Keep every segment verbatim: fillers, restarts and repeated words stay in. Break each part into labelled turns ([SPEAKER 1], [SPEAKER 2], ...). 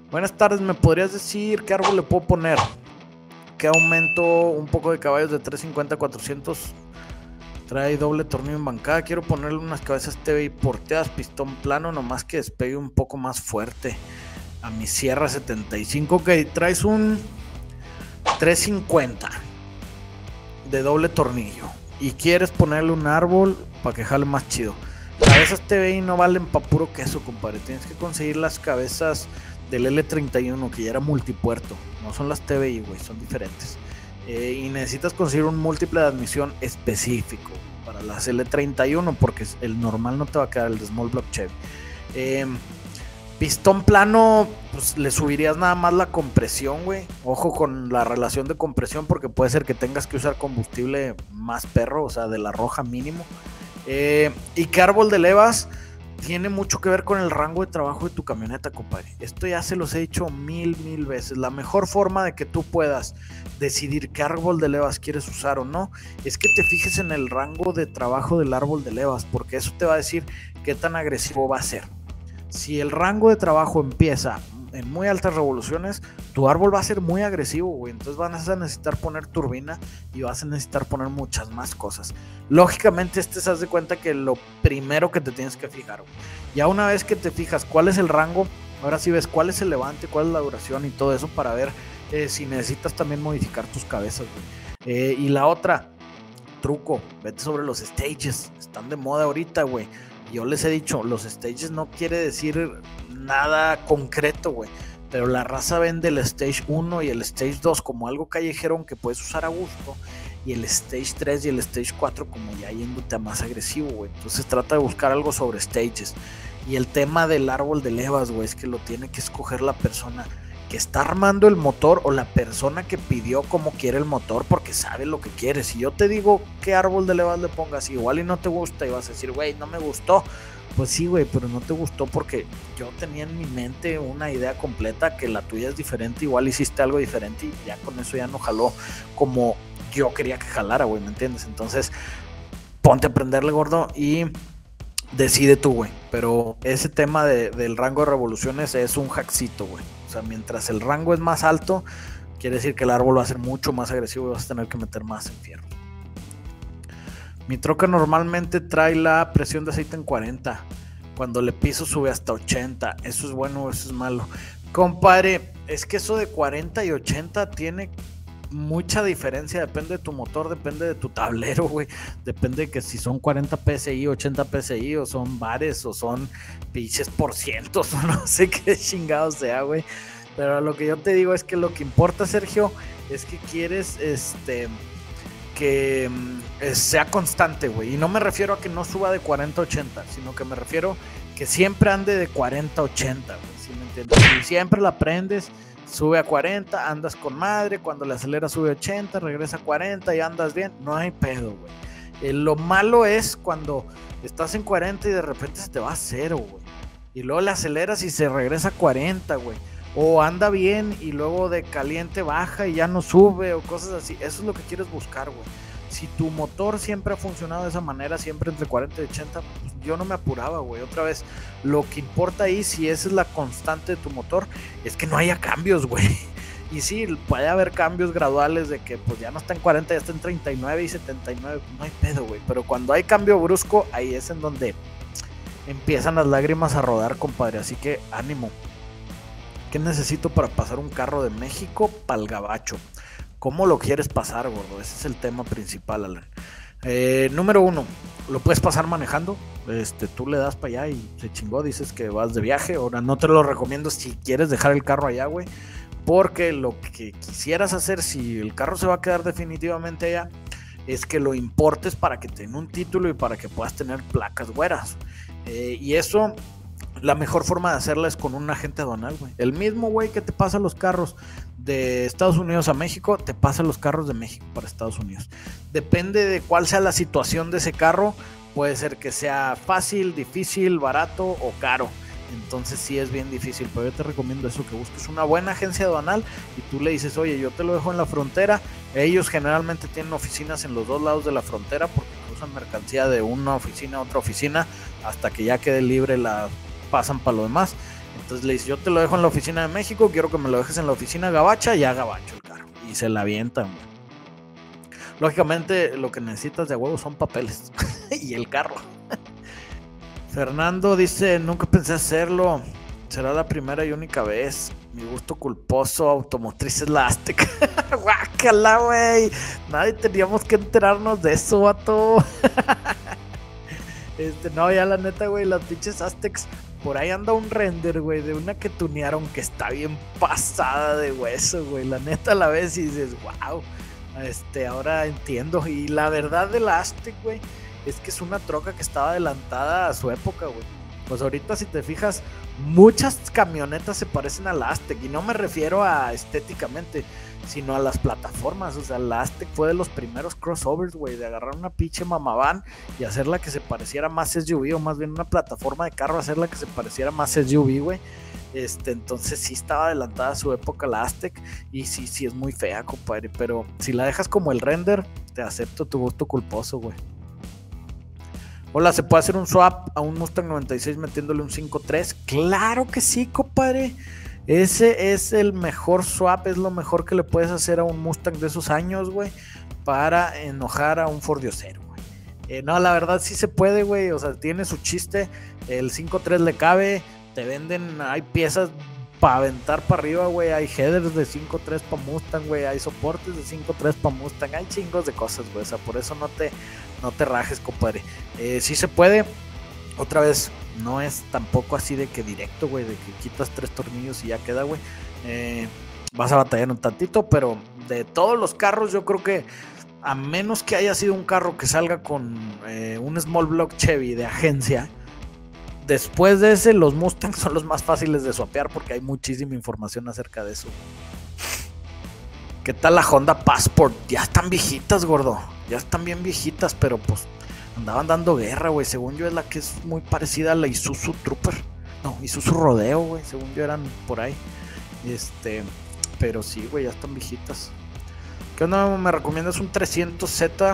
[SPEAKER 1] Buenas tardes, ¿me podrías decir qué árbol le puedo poner? ¿Qué aumento un poco de caballos de trescientos cincuenta a cuatrocientos? Trae doble tornillo en bancada. Quiero ponerle unas cabezas T V I porteadas, pistón plano, nomás que despegue un poco más fuerte. A mi Sierra setenta y cinco. Ok, traes un trescientos cincuenta de doble tornillo y quieres ponerle un árbol para que jale más chido. Cabezas T V I no valen pa' puro queso, compadre. Tienes que conseguir las cabezas del L treinta y uno, que ya era multipuerto. No son las T V I, güey, son diferentes. Eh, y necesitas conseguir un múltiple de admisión específico para las L treinta y uno, porque el normal no te va a quedar, el de Small Block Chevy. Eh, pistón plano, pues le subirías nada más la compresión, güey. Ojo con la relación de compresión, porque puede ser que tengas que usar combustible más perro, o sea, de la roja mínimo. Eh, ¿Y qué árbol de levas? Tiene mucho que ver con el rango de trabajo de tu camioneta, compadre. Esto ya se los he dicho mil, mil veces. La mejor forma de que tú puedas decidir qué árbol de levas quieres usar o no es que te fijes en el rango de trabajo del árbol de levas, porque eso te va a decir qué tan agresivo va a ser. Si el rango de trabajo empieza en muy altas revoluciones, tu árbol va a ser muy agresivo, güey. Entonces vas a necesitar poner turbina y vas a necesitar poner muchas más cosas. Lógicamente, este se hace de cuenta que lo primero que te tienes que fijar, güey. Ya una vez que te fijas cuál es el rango, ahora sí ves cuál es el levante, cuál es la duración y todo eso para ver eh, si necesitas también modificar tus cabezas, güey. Eh, y la otra, truco, vete sobre los stages. Están de moda ahorita, güey. Yo les he dicho, los stages no quiere decir nada concreto, güey. Pero la raza vende el Stage uno y el Stage dos como algo callejero que puedes usar a gusto. Y el Stage tres y el Stage cuatro como ya yéndote a más agresivo, güey. Entonces trata de buscar algo sobre stages. Y el tema del árbol de levas, güey, es que lo tiene que escoger la persona que está armando el motor o la persona que pidió cómo quiere el motor, porque sabe lo que quiere. Si yo te digo qué árbol de levas le pongas, igual y no te gusta y vas a decir, güey, no me gustó. Pues sí, güey, pero no te gustó porque yo tenía en mi mente una idea completa, que la tuya es diferente, igual hiciste algo diferente y ya con eso ya no jaló como yo quería que jalara, güey, ¿me entiendes? Entonces, ponte a prenderle, gordo, y decide tú, güey. Pero ese tema de, del rango de revoluciones es un hackcito, güey. O sea, mientras el rango es más alto, quiere decir que el árbol va a ser mucho más agresivo y vas a tener que meter más enfierro. Mi troca normalmente trae la presión de aceite en cuarenta. Cuando le piso sube hasta ochenta. Eso es bueno o eso es malo. Compadre, es que eso de cuarenta y ochenta tiene mucha diferencia, depende de tu motor, depende de tu tablero, güey. Depende de que si son cuarenta P S I, ochenta P S I, o son bares, o son pinches por cientos, o no sé qué chingado sea, güey. Pero lo que yo te digo es que lo que importa, Sergio, es que quieres este que eh, sea constante, güey. Y no me refiero a que no suba de cuarenta a ochenta, sino que me refiero que siempre ande de cuarenta a ochenta, güey. ¿Sí me entiendes? Si siempre la prendes, sube a cuarenta, andas con madre, cuando le aceleras sube a ochenta, regresa a cuarenta y andas bien, no hay pedo, güey. Eh, lo malo es cuando estás en cuarenta y de repente se te va a cero, güey. Y luego le aceleras y se regresa a cuarenta, güey. O anda bien y luego de caliente baja y ya no sube o cosas así. Eso es lo que quieres buscar, güey. Si tu motor siempre ha funcionado de esa manera, siempre entre cuarenta y ochenta, pues yo no me apuraba, güey. Otra vez, lo que importa ahí, si esa es la constante de tu motor, es que no haya cambios, güey. Y sí, puede haber cambios graduales de que pues ya no está en cuarenta, ya está en treinta y nueve y setenta y nueve, no hay pedo, güey. Pero cuando hay cambio brusco, ahí es en donde empiezan las lágrimas a rodar, compadre. Así que ánimo. ¿Qué necesito para pasar un carro de México pa'l gabacho? ¿Cómo lo quieres pasar, gordo? Ese es el tema principal, Alan. Eh, número uno, lo puedes pasar manejando. Este, tú le das para allá y se chingó, dices que vas de viaje. Ahora no te lo recomiendo si quieres dejar el carro allá, güey. Porque lo que quisieras hacer, si el carro se va a quedar definitivamente allá, es que lo importes para que tenga un título y para que puedas tener placas güeras. Eh, y eso... La mejor forma de hacerla es con un agente aduanal, güey. El mismo güey que te pasa los carros de Estados Unidos a México, te pasa los carros de México para Estados Unidos. Depende de cuál sea la situación de ese carro. Puede ser que sea fácil, difícil, barato o caro. Entonces sí es bien difícil, pero yo te recomiendo eso, que busques una buena agencia aduanal y tú le dices, oye, yo te lo dejo en la frontera. Ellos generalmente tienen oficinas en los dos lados de la frontera porque cruzan mercancía de una oficina a otra oficina hasta que ya quede libre la... pasan para lo demás. Entonces le dice, yo te lo dejo en la oficina de México, quiero que me lo dejes en la oficina gabacha, ya gabacho el carro. Y se la avientan, güey. Lógicamente lo que necesitas de huevo son papeles y el carro. Fernando dice, nunca pensé hacerlo, será la primera y única vez. Mi gusto culposo automotriz es la Aztec. Guácala, güey. Nadie teníamos que enterarnos de eso, vato. Este, no, ya la neta, güey, las pinches Aztecs. Por ahí anda un render, güey, de una que tunearon que está bien pasada de hueso, güey. La neta la ves y dices, wow. Este, ahora entiendo. Y la verdad de la Aztec, güey, es que es una troca que estaba adelantada a su época, güey. Pues ahorita si te fijas, muchas camionetas se parecen a la Aztec. Y no me refiero a estéticamente, sino a las plataformas. O sea, la Aztec fue de los primeros crossovers, güey, de agarrar una pinche mamavan y hacerla que se pareciera más S U V, o más bien una plataforma de carro, hacerla que se pareciera más S U V, güey. Este, entonces sí estaba adelantada a su época la Aztec. Y sí, sí es muy fea, compadre. Pero si la dejas como el render, te acepto tu gusto culposo, güey. Hola, ¿se puede hacer un swap a un Mustang noventa y seis metiéndole un cinco tres? Claro que sí, compadre. Ese es el mejor swap, es lo mejor que le puedes hacer a un Mustang de esos años, güey, para enojar a un Fordiosero, güey. Eh, no, la verdad sí se puede, güey, o sea, tiene su chiste, el cinco tres le cabe, te venden, hay piezas para aventar para arriba, güey, hay headers de cinco tres para Mustang, güey, hay soportes de cinco tres para Mustang, hay chingos de cosas, güey, o sea, por eso no te, no te rajes, compadre. Eh, sí se puede, otra vez, no es tampoco así de que directo, güey, de que quitas tres tornillos y ya queda, güey. Eh, vas a batallar un tantito, pero de todos los carros yo creo que a menos que haya sido un carro que salga con eh, un small block Chevy de agencia, después de ese los Mustangs son los más fáciles de swapear porque hay muchísima información acerca de eso. ¿Qué tal la Honda Passport? Ya están viejitas, gordo, ya están bien viejitas, pero pues andaban dando guerra, güey. Según yo es la que es muy parecida a la Isuzu Trooper. No, Isuzu Rodeo, güey. Según yo eran por ahí. Este, pero sí, güey, ya están viejitas. ¿Qué onda? ¿Me recomiendas un trescientos Z?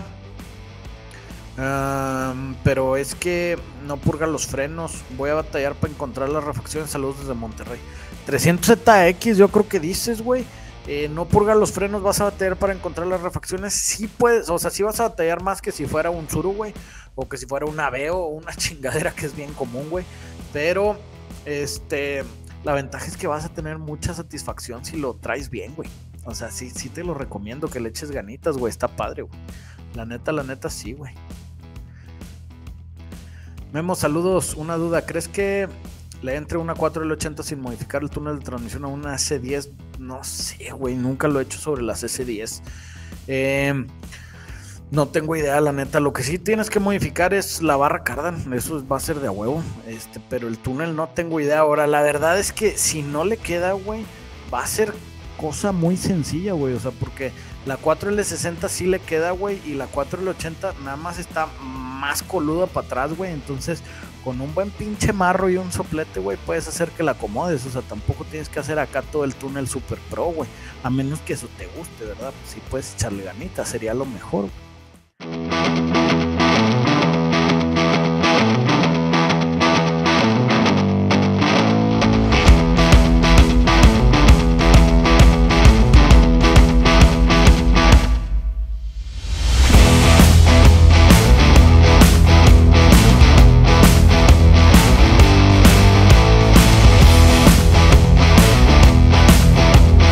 [SPEAKER 1] Um, pero es que no purga los frenos. Voy a batallar para encontrar las refacciones. Saludos desde Monterrey. trescientos Z X, yo creo que dices, güey. Eh, no purga los frenos, vas a batallar para encontrar las refacciones. Sí puedes, o sea, sí vas a batallar más que si fuera un Tsuru, güey, o que si fuera un Aveo o una chingadera que es bien común, güey. Pero, este, la ventaja es que vas a tener mucha satisfacción si lo traes bien, güey. O sea, sí, sí te lo recomiendo que le eches ganitas, güey, está padre, güey. La neta, la neta, sí, güey. Memo, saludos, una duda, ¿crees que le entre una cuatro L ochenta sin modificar el túnel de transmisión a una C diez? No sé, güey, nunca lo he hecho sobre la C diez. Eh, no tengo idea, la neta. Lo que sí tienes que modificar es la barra cardan, eso va a ser de a huevo. Este, pero el túnel no tengo idea. Ahora, la verdad es que si no le queda, güey, va a ser cosa muy sencilla, güey. O sea, porque la cuatro L sesenta sí le queda, güey, y la cuatro L ochenta nada más está más coluda para atrás, güey. Entonces, con un buen pinche marro y un soplete, güey, puedes hacer que la acomodes. O sea, tampoco tienes que hacer acá todo el túnel super pro, güey. A menos que eso te guste, ¿verdad? Si puedes echarle ganitas, sería lo mejor, güey.